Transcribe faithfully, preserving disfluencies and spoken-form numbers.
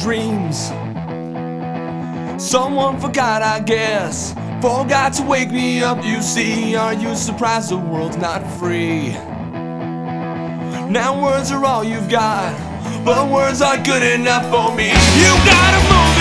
dreams. Someone forgot, I guess, forgot to wake me up, you see. Are you surprised the world's not free? Now words are all you've got, but words aren't good enough for me. You gotta move